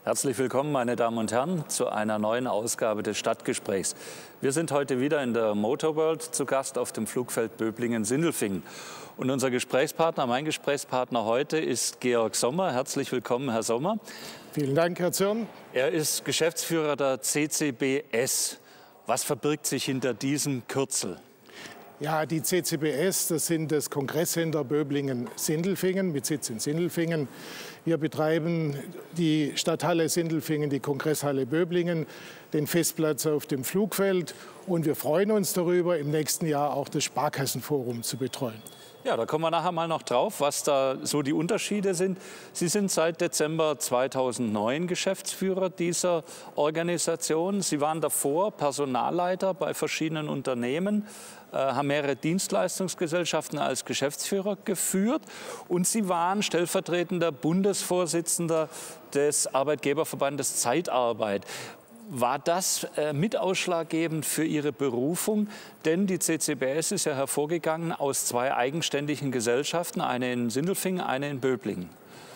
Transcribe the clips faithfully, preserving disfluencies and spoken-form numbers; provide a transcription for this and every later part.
Herzlich willkommen, meine Damen und Herren, zu einer neuen Ausgabe des Stadtgesprächs. Wir sind heute wieder in der Motor World zu Gast auf dem Flugfeld Böblingen-Sindelfingen. Und unser Gesprächspartner, mein Gesprächspartner heute ist Georg Sommer. Herzlich willkommen, Herr Sommer. Vielen Dank, Herr Zürn. Er ist Geschäftsführer der C C B S. Was verbirgt sich hinter diesem Kürzel? Ja, die C C B S, das sind das Kongresscenter Böblingen-Sindelfingen mit Sitz in Sindelfingen. Wir betreiben die Stadthalle Sindelfingen, die Kongresshalle Böblingen, den Festplatz auf dem Flugfeld. Und wir freuen uns darüber, im nächsten Jahr auch das Sparkassenforum zu betreuen. Ja, da kommen wir nachher mal noch drauf, was da so die Unterschiede sind. Sie sind seit Dezember zweitausendneun Geschäftsführer dieser Organisation. Sie waren davor Personalleiter bei verschiedenen Unternehmen, äh, haben mehrere Dienstleistungsgesellschaften als Geschäftsführer geführt und Sie waren stellvertretender Bundesvorsitzender des Arbeitgeberverbandes Zeitarbeit. War das äh, mit ausschlaggebend für Ihre Berufung? Denn die C C B S ist ja hervorgegangen aus zwei eigenständigen Gesellschaften, eine in Sindelfingen, eine in Böblingen.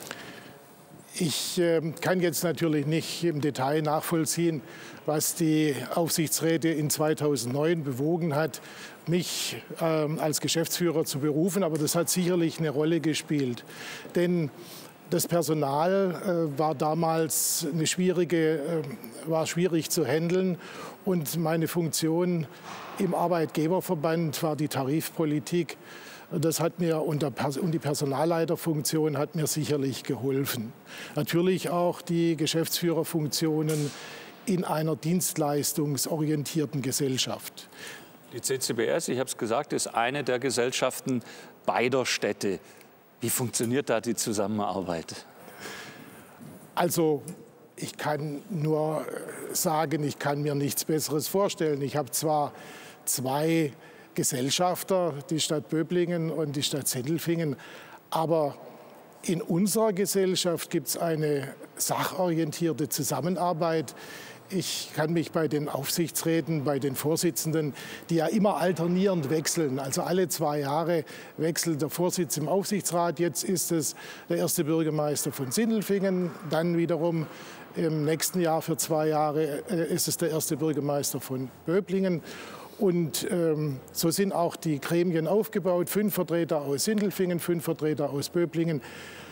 Ich äh, kann jetzt natürlich nicht im Detail nachvollziehen, was die Aufsichtsräte in zweitausendneun bewogen hat, mich äh, als Geschäftsführer zu berufen. Aber das hat sicherlich eine Rolle gespielt. Denn das Personal äh, war damals eine schwierige, äh, war schwierig zu handeln und meine Funktion im Arbeitgeberverband war die Tarifpolitik. Das hat mir und, der, und die Personalleiterfunktion hat mir sicherlich geholfen. Natürlich auch die Geschäftsführerfunktionen in einer dienstleistungsorientierten Gesellschaft. Die C C B S, ich habe es gesagt, ist eine der Gesellschaften beider Städte. Wie funktioniert da die Zusammenarbeit? Also ich kann nur sagen, ich kann mir nichts Besseres vorstellen. Ich habe zwar zwei Gesellschafter, die Stadt Böblingen und die Stadt Sindelfingen, aber in unserer Gesellschaft gibt es eine sachorientierte Zusammenarbeit. Ich kann mich bei den Aufsichtsräten, bei den Vorsitzenden, die ja immer alternierend wechseln, also alle zwei Jahre wechselt der Vorsitz im Aufsichtsrat. Jetzt ist es der erste Bürgermeister von Sindelfingen, dann wiederum im nächsten Jahr für zwei Jahre ist es der erste Bürgermeister von Böblingen. Und ähm, so sind auch die Gremien aufgebaut, fünf Vertreter aus Sindelfingen, fünf Vertreter aus Böblingen.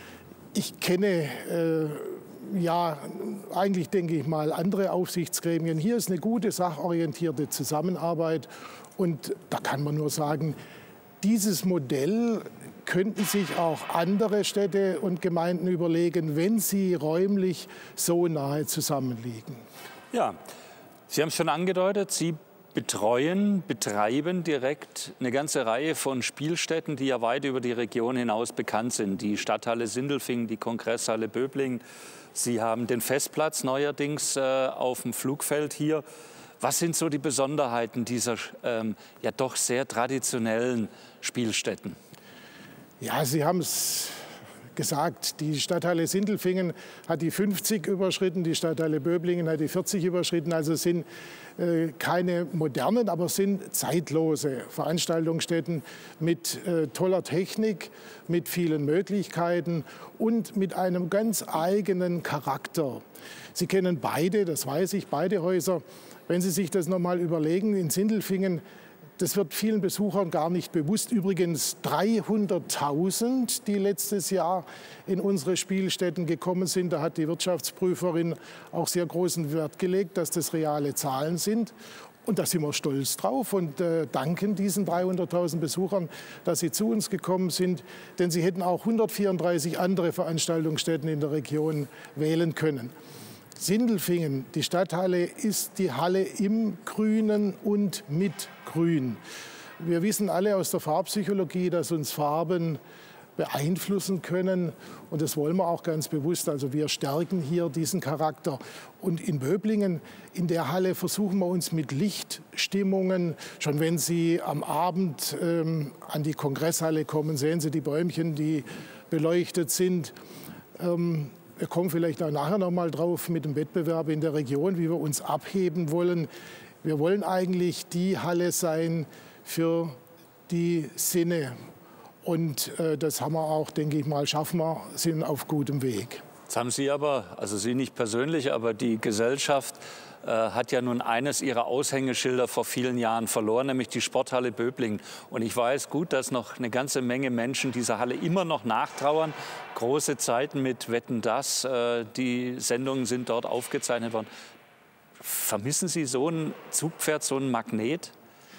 Ich kenne äh, ja, eigentlich denke ich mal, andere Aufsichtsgremien. Hier ist eine gute, sachorientierte Zusammenarbeit. Und da kann man nur sagen, dieses Modell könnten sich auch andere Städte und Gemeinden überlegen, wenn sie räumlich so nahe zusammenliegen. Ja, Sie haben es schon angedeutet, Sie betreuen, betreiben direkt eine ganze Reihe von Spielstätten, die ja weit über die Region hinaus bekannt sind. Die Stadthalle Sindelfingen, die Kongresshalle Böblingen. Sie haben den Festplatz neuerdings äh, auf dem Flugfeld hier. Was sind so die Besonderheiten dieser ähm, ja doch sehr traditionellen Spielstätten? Ja, Sie haben es gesagt, die Stadthalle Sindelfingen hat die fünfzig überschritten, die Stadthalle Böblingen hat die vierzig überschritten. Also es sind äh, keine modernen, aber sind zeitlose Veranstaltungsstätten mit äh, toller Technik, mit vielen Möglichkeiten und mit einem ganz eigenen Charakter. Sie kennen beide, das weiß ich, beide Häuser. Wenn Sie sich das noch mal überlegen, in Sindelfingen, das wird vielen Besuchern gar nicht bewusst. Übrigens dreihunderttausend, die letztes Jahr in unsere Spielstätten gekommen sind. Da hat die Wirtschaftsprüferin auch sehr großen Wert gelegt, dass das reale Zahlen sind. Und da sind wir stolz drauf und äh, danken diesen dreihunderttausend Besuchern, dass sie zu uns gekommen sind. Denn sie hätten auch hundertvierunddreißig andere Veranstaltungsstätten in der Region wählen können. Sindelfingen, die Stadthalle, ist die Halle im Grünen und mit Grün. Wir wissen alle aus der Farbpsychologie, dass uns Farben beeinflussen können. Und das wollen wir auch ganz bewusst. Also wir stärken hier diesen Charakter. Und in Böblingen, in der Halle, versuchen wir uns mit Lichtstimmungen, schon wenn Sie am Abend ähm, an die Kongresshalle kommen, sehen Sie die Bäumchen, die beleuchtet sind. Ähm, Wir kommen vielleicht auch nachher noch mal drauf mit dem Wettbewerb in der Region, wie wir uns abheben wollen. Wir wollen eigentlich die Halle sein für die Sinne. Und äh, das haben wir auch, denke ich mal, schaffen wir, sind auf gutem Weg. Jetzt haben Sie aber, also Sie nicht persönlich, aber die Gesellschaft äh, hat ja nun eines ihrer Aushängeschilder vor vielen Jahren verloren, nämlich die Sporthalle Böblingen. Und ich weiß gut, dass noch eine ganze Menge Menschen dieser Halle immer noch nachtrauern. Große Zeiten mit Wetten, dass, äh, die Sendungen sind dort aufgezeichnet worden. Vermissen Sie so ein Zugpferd, so ein Magnet?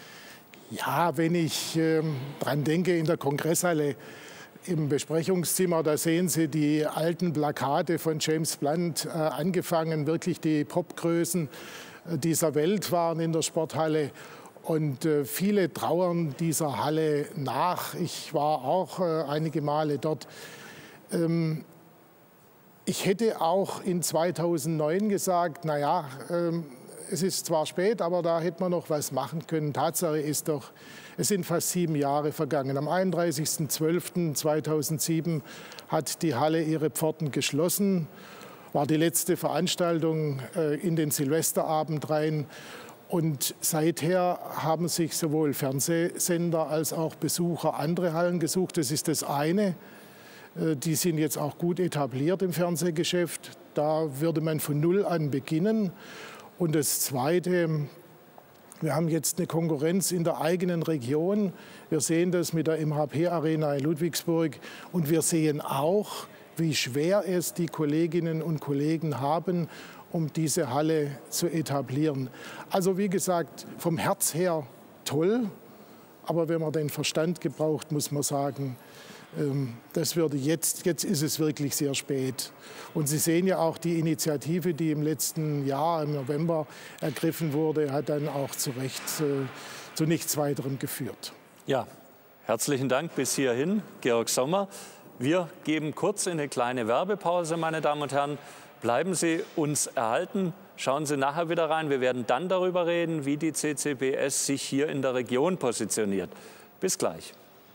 Ja, wenn ich äh, dran denke, in der Kongresshalle im Besprechungszimmer, da sehen Sie die alten Plakate von James Blunt, äh, angefangen, wirklich die Popgrößen äh, dieser Welt waren in der Sporthalle. Und äh, viele trauern dieser Halle nach. Ich war auch äh, einige Male dort. Ähm, ich hätte auch in zweitausendneun gesagt, naja, ähm, es ist zwar spät, aber da hätte man noch was machen können. Tatsache ist doch, es sind fast sieben Jahre vergangen. Am einunddreißigsten zwölften zweitausendsieben hat die Halle ihre Pforten geschlossen. War die letzte Veranstaltung äh, in den Silvesterabend rein. Und seither haben sich sowohl Fernsehsender als auch Besucher andere Hallen gesucht. Das ist das eine. Äh, die sind jetzt auch gut etabliert im Fernsehgeschäft. Da würde man von Null an beginnen. Und das Zweite, wir haben jetzt eine Konkurrenz in der eigenen Region. Wir sehen das mit der M H P-Arena in Ludwigsburg. Und wir sehen auch, wie schwer es die Kolleginnen und Kollegen haben, um diese Halle zu etablieren. Also wie gesagt, vom Herz her toll. Aber wenn man den Verstand gebraucht, muss man sagen, das würde jetzt, jetzt ist es wirklich sehr spät. Und Sie sehen ja auch die Initiative, die im letzten Jahr, im November, ergriffen wurde, hat dann auch zu Recht äh, zu nichts weiterem geführt. Ja, herzlichen Dank bis hierhin, Georg Sommer. Wir geben kurz in eine kleine Werbepause, meine Damen und Herren. Bleiben Sie uns erhalten. Schauen Sie nachher wieder rein. Wir werden dann darüber reden, wie die C C B S sich hier in der Region positioniert. Bis gleich.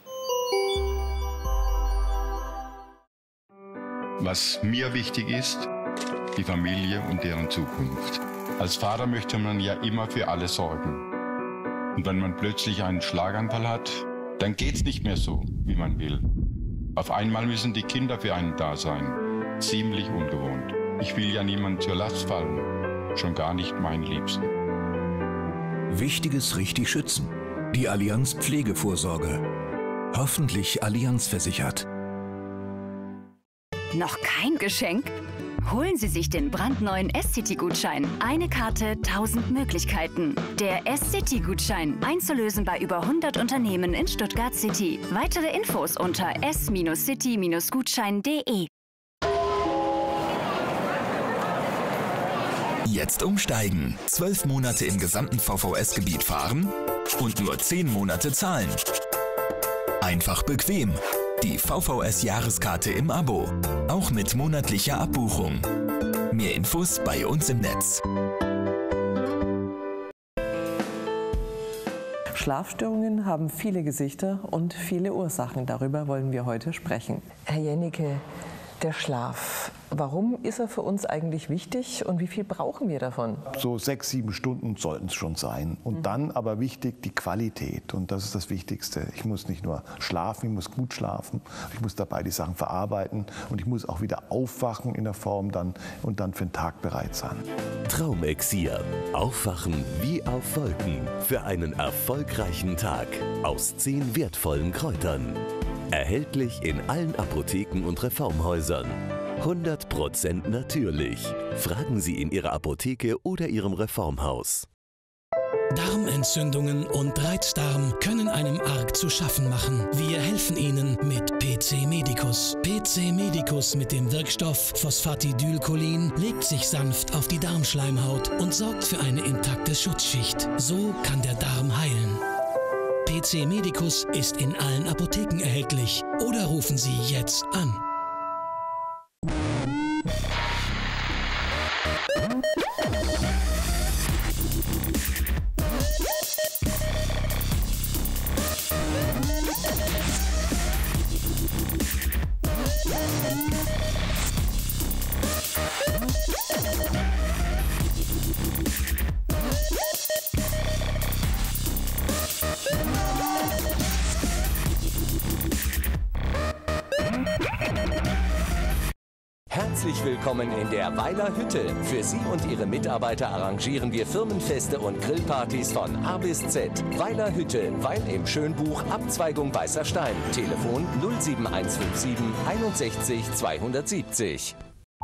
Was mir wichtig ist, die Familie und deren Zukunft. Als Vater möchte man ja immer für alle sorgen. Und wenn man plötzlich einen Schlaganfall hat, dann geht's nicht mehr so, wie man will. Auf einmal müssen die Kinder für einen da sein. Ziemlich ungewohnt. Ich will ja niemand zur Last fallen, schon gar nicht meinen Liebsten. Wichtiges richtig schützen. Die Allianz Pflegevorsorge. Hoffentlich Allianz versichert. Noch kein Geschenk? Holen Sie sich den brandneuen S-City-Gutschein. Eine Karte, tausend Möglichkeiten. Der S-City-Gutschein. Einzulösen bei über hundert Unternehmen in Stuttgart City. Weitere Infos unter s city gutschein punkt de. Jetzt umsteigen. Zwölf Monate im gesamten V V S-Gebiet fahren und nur zehn Monate zahlen. Einfach bequem. Die V V S-Jahreskarte im Abo. Auch mit monatlicher Abbuchung. Mehr Infos bei uns im Netz. Schlafstörungen haben viele Gesichter und viele Ursachen. Darüber wollen wir heute sprechen. Herr Jennecke, der Schlaf. Warum ist er für uns eigentlich wichtig und wie viel brauchen wir davon? So sechs, sieben Stunden sollten es schon sein. Und mhm. dann aber wichtig die Qualität. Und das ist das Wichtigste. Ich muss nicht nur schlafen, ich muss gut schlafen. Ich muss dabei die Sachen verarbeiten. Und ich muss auch wieder aufwachen in der Form dann und dann für den Tag bereit sein. Traumelixier. Aufwachen wie auf Wolken. Für einen erfolgreichen Tag. Aus zehn wertvollen Kräutern. Erhältlich in allen Apotheken und Reformhäusern. hundert Prozent natürlich. Fragen Sie in Ihrer Apotheke oder Ihrem Reformhaus. Darmentzündungen und Reizdarm können einem arg zu schaffen machen. Wir helfen Ihnen mit P C Medicus. P C Medicus mit dem Wirkstoff Phosphatidylcholin legt sich sanft auf die Darmschleimhaut und sorgt für eine intakte Schutzschicht. So kann der Darm heilen. P C Medicus ist in allen Apotheken erhältlich. Oder rufen Sie jetzt an. Herzlich willkommen in der Weiler Hütte. Für Sie und Ihre Mitarbeiter arrangieren wir Firmenfeste und Grillpartys von A bis Z. Weiler Hütte, Weil im Schönbuch, Abzweigung Weißer Stein. Telefon null sieben eins fünf sieben einundsechzig zweihundertsiebzig.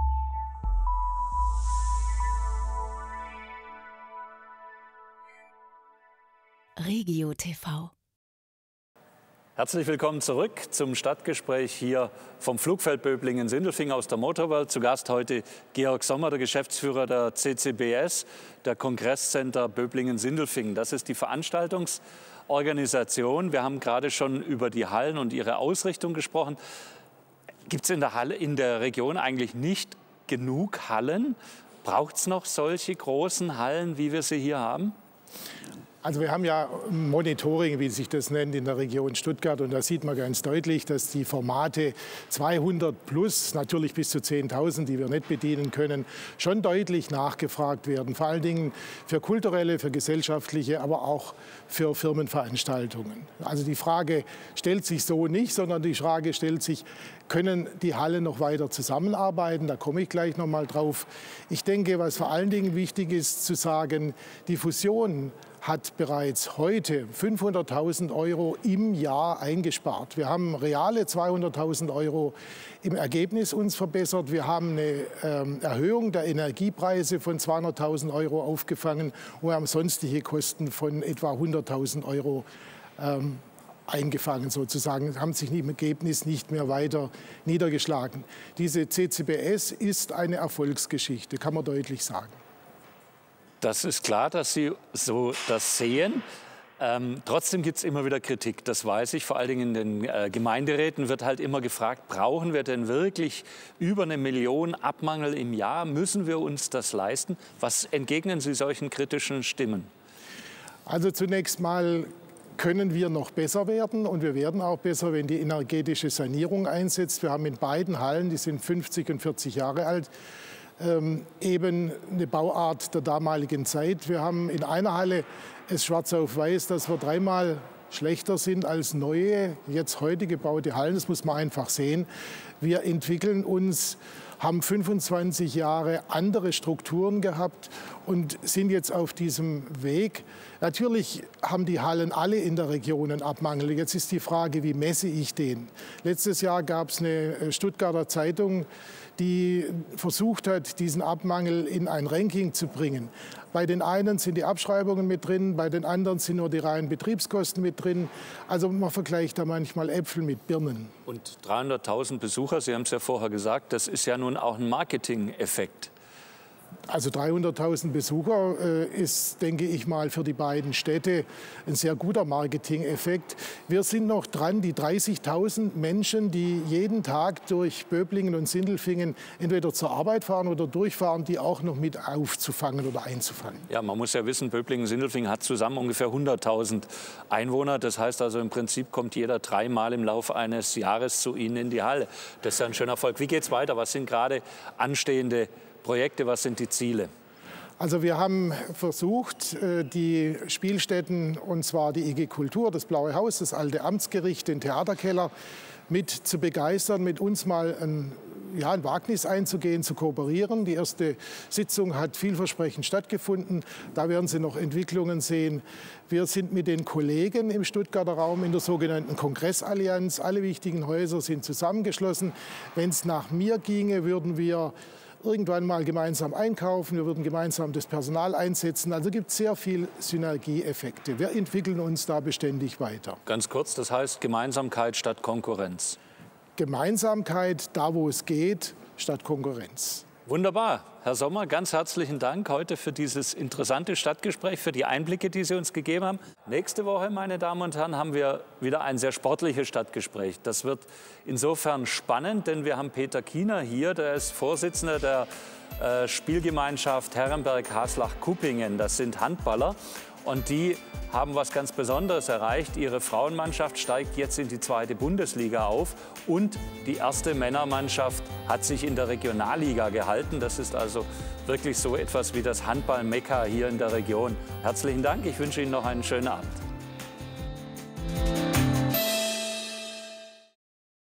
Regio T V. Herzlich willkommen zurück zum Stadtgespräch hier vom Flugfeld Böblingen-Sindelfingen aus der Motorworld. Zu Gast heute Georg Sommer, der Geschäftsführer der C C B S, der Kongresscenter Böblingen-Sindelfingen. Das ist die Veranstaltungsorganisation. Wir haben gerade schon über die Hallen und ihre Ausrichtung gesprochen. Gibt es in der Halle, in der Region eigentlich nicht genug Hallen? Braucht es noch solche großen Hallen, wie wir sie hier haben? Also wir haben ja Monitoring, wie sich das nennt, in der Region Stuttgart. Und da sieht man ganz deutlich, dass die Formate zweihundert plus, natürlich bis zu zehntausend, die wir nicht bedienen können, schon deutlich nachgefragt werden. Vor allen Dingen für kulturelle, für gesellschaftliche, aber auch für Firmenveranstaltungen. Also die Frage stellt sich so nicht, sondern die Frage stellt sich, können die Hallen noch weiter zusammenarbeiten? Da komme ich gleich noch mal drauf. Ich denke, was vor allen Dingen wichtig ist, zu sagen, die Fusion hat bereits heute fünfhunderttausend Euro im Jahr eingespart. Wir haben reale zweihunderttausend Euro im Ergebnis uns verbessert. Wir haben eine ähm, Erhöhung der Energiepreise von zweihunderttausend Euro aufgefangen und wir haben sonstige Kosten von etwa hunderttausend Euro ähm, eingefangen sozusagen, haben sich im Ergebnis nicht mehr weiter niedergeschlagen. Diese C C B S ist eine Erfolgsgeschichte, kann man deutlich sagen. Das ist klar, dass Sie so das sehen. Ähm, trotzdem gibt es immer wieder Kritik, das weiß ich. Vor allen Dingen in den äh, Gemeinderäten wird halt immer gefragt, brauchen wir denn wirklich über eine Million Abmangel im Jahr? Müssen wir uns das leisten? Was entgegnen Sie solchen kritischen Stimmen? Also zunächst mal können wir noch besser werden und wir werden auch besser, wenn die energetische Sanierung einsetzt. Wir haben in beiden Hallen, die sind fünfzig und vierzig Jahre alt, Ähm, eben eine Bauart der damaligen Zeit. Wir haben in einer Halle es schwarz auf weiß, dass wir dreimal schlechter sind als neue, jetzt heute gebaute Hallen. Das muss man einfach sehen. Wir entwickeln uns, haben fünfundzwanzig Jahre andere Strukturen gehabt und sind jetzt auf diesem Weg. Natürlich haben die Hallen alle in der Region einen Abmangel. Jetzt ist die Frage, wie messe ich den? Letztes Jahr gab es eine Stuttgarter Zeitung, die versucht hat, diesen Abmangel in ein Ranking zu bringen. Bei den einen sind die Abschreibungen mit drin, bei den anderen sind nur die reinen Betriebskosten mit drin. Also man vergleicht da manchmal Äpfel mit Birnen. Und dreihunderttausend Besucher, Sie haben es ja vorher gesagt, das ist ja nun auch ein Marketing-Effekt. Also dreihunderttausend Besucher äh, ist, denke ich mal, für die beiden Städte ein sehr guter Marketing-Effekt. Wir sind noch dran, die dreißigtausend Menschen, die jeden Tag durch Böblingen und Sindelfingen entweder zur Arbeit fahren oder durchfahren, die auch noch mit aufzufangen oder einzufangen. Ja, man muss ja wissen, Böblingen-Sindelfingen hat zusammen ungefähr hunderttausend Einwohner. Das heißt also, im Prinzip kommt jeder dreimal im Laufe eines Jahres zu Ihnen in die Halle. Das ist ja ein schöner Erfolg. Wie geht es weiter? Was sind gerade anstehende Projekte, was sind die Ziele? Also wir haben versucht, die Spielstätten, und zwar die I G Kultur, das Blaue Haus, das alte Amtsgericht, den Theaterkeller, mit zu begeistern, mit uns mal ein, ja, ein Wagnis einzugehen, zu kooperieren. Die erste Sitzung hat vielversprechend stattgefunden. Da werden Sie noch Entwicklungen sehen. Wir sind mit den Kollegen im Stuttgarter Raum in der sogenannten Kongressallianz. Alle wichtigen Häuser sind zusammengeschlossen. Wenn es nach mir ginge, würden wir irgendwann mal gemeinsam einkaufen, wir würden gemeinsam das Personal einsetzen. Also gibt es sehr viele Synergieeffekte. Wir entwickeln uns da beständig weiter. Ganz kurz, das heißt Gemeinsamkeit statt Konkurrenz. Gemeinsamkeit, da wo es geht, statt Konkurrenz. Wunderbar. Herr Sommer, ganz herzlichen Dank heute für dieses interessante Stadtgespräch, für die Einblicke, die Sie uns gegeben haben. Nächste Woche, meine Damen und Herren, haben wir wieder ein sehr sportliches Stadtgespräch. Das wird insofern spannend, denn wir haben Peter Kiener hier, der ist Vorsitzender der äh, Spielgemeinschaft Herrenberg-Haslach-Kuppingen. Das sind Handballer. Und die haben was ganz Besonderes erreicht. Ihre Frauenmannschaft steigt jetzt in die zweite Bundesliga auf. Und die erste Männermannschaft hat sich in der Regionalliga gehalten. Das ist also wirklich so etwas wie das Handball-Mekka hier in der Region. Herzlichen Dank. Ich wünsche Ihnen noch einen schönen Abend.